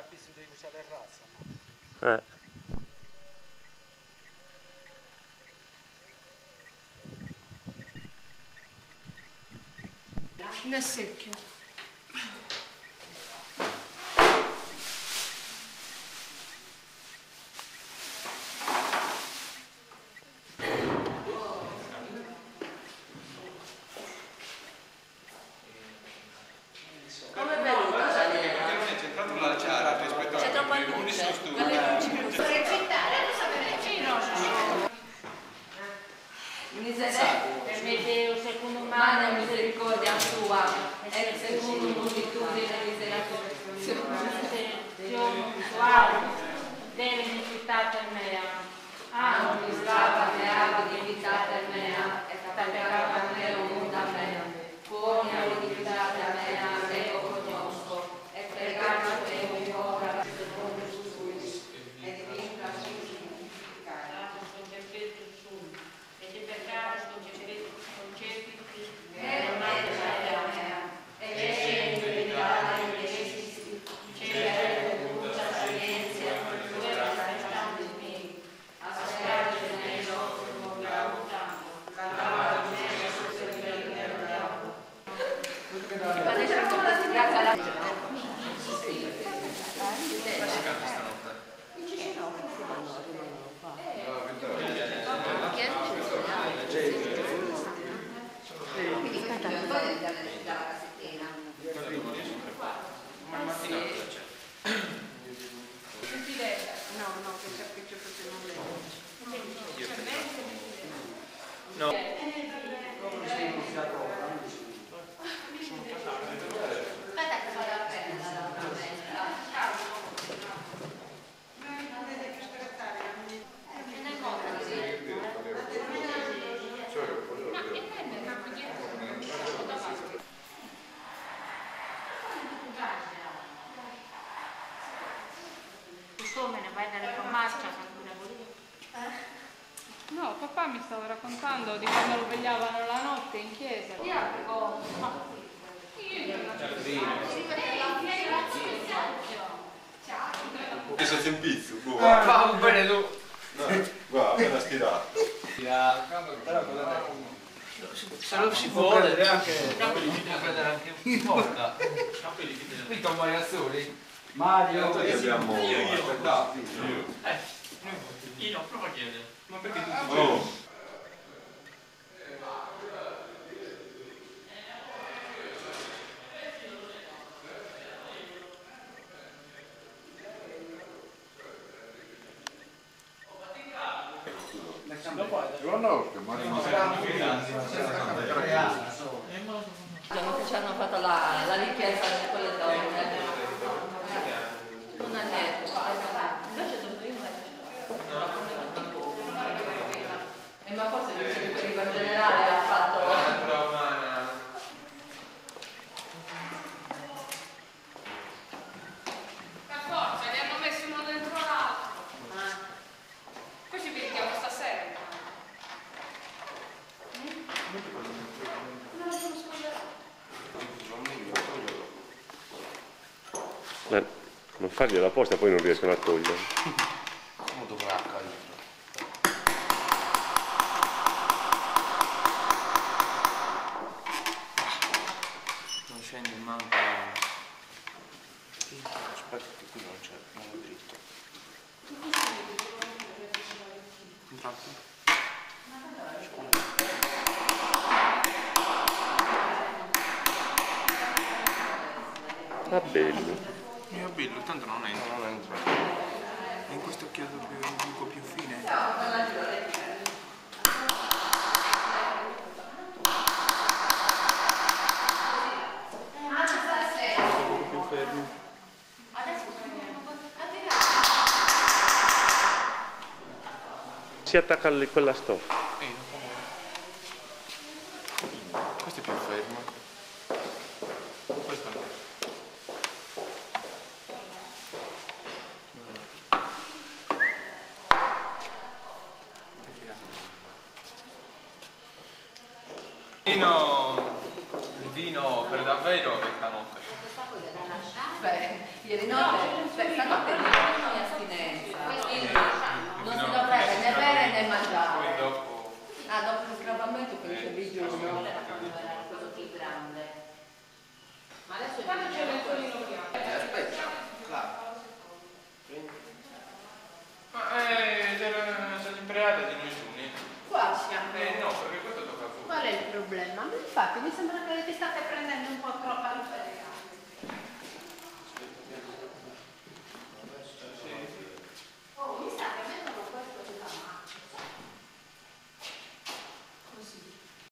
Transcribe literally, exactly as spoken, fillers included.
capisci devi usare razza. Eh. Nel secchio. Come è venuto? Perché non è centrato l'alciare rispetto a... C'è troppa luce. Per recitare, non sapere vicino. Permette un secondo umano misericordia tua, e secondo moltitudine misericordia tua, deve invitare mea, ah, mi stava mea, di invitare mea, e tapegata mea, un da mea, pone a invitare mea, e lo conosco, e pregata te un po' la seconda su, e diventa su, e di peccato sto concepito e non è la mea e esce dell'Italia e esci c'è tutta sapienza dove la stanza di me ascoltate nel nostro mondo tanto la mia sul cervello del diavolo e padre come la si piazza la No. come ne vai dalle farmacia? No, papà mi stava raccontando di quando lo vegliavano la notte in chiesa. Io avevo... Che sei in pizzo, Ah, va bene tu. guarda, appena stirato. Se lo si può prendere anche... prendere anche un porca. Qui con Mariazzoli. Mario. Noi abbiamo aspettato. Eh, io provo a chiedere. Ma perché tu oh. Buonanotte, ma non Ci hanno fatto la, la richiesta di quelle donne. Non ha detto. Invece dopo io non ma forse il vice in generale ha fatto... Per forza, li hanno messi uno dentro l'altro. Ah. Poi ci vediamo stasera. Ma non fargliela apposta, poi non riescono a togliere. come dovrà accadere? Non scende manco. Aspetta che qui non c'è, non è dritto. Infatti. Ah, bello. Mio bello, tanto non entra. Non entra. È in questo occhiato più, un po' più fine. Più fermo. Si attacca a quella stoffa. Eh, non fa male. Questo è più fermo. Questo no. Vino, il vino per davvero questa notte. Beh, Ieri notte, per stanotte di digiuno e astinenza, quindi non si dovrebbe né bere né mangiare. Ah, dopo il scrapamento finisce il digiuno. Quello più grande. Ma adesso quando c'è il solino bianco? Aspetta, ma eh, sono impreata di noi giorni. Qua siamo. Eh no, perché questo tocca a voi. Qual è il problema? Ma infatti mi sembra che ti state prendendo un po' troppo